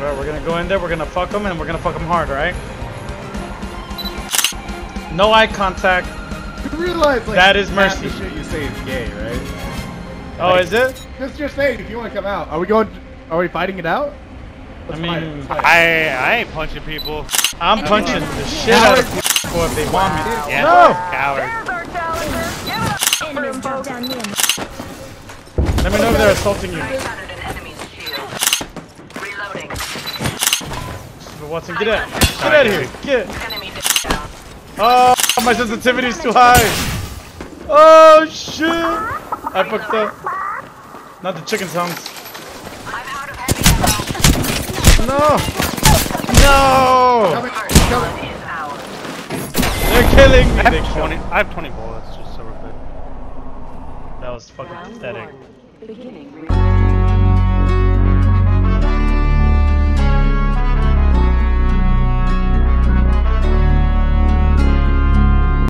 Bro, we're gonna go in there, we're gonna fuck them, and we're gonna fuck them hard, right? No eye contact. You realize, like, that is mercy. The shit you say is gay, right? Oh, like, is it? Just saying, if you want to come out. Are we fighting it out? Let's fight it. Let's fight it. I ain't punching people. I'm punching the shit out of people if they want me. Yeah, No! Coward. Let me know if they're assaulting you. But Watson, get out. Get out of here. Get. Oh, my sensitivity is too high. Oh, shit. I fucked up. Not the chicken sounds. No. No. They're killing me. I have 20 bullets, just so we're good. That was fucking pathetic.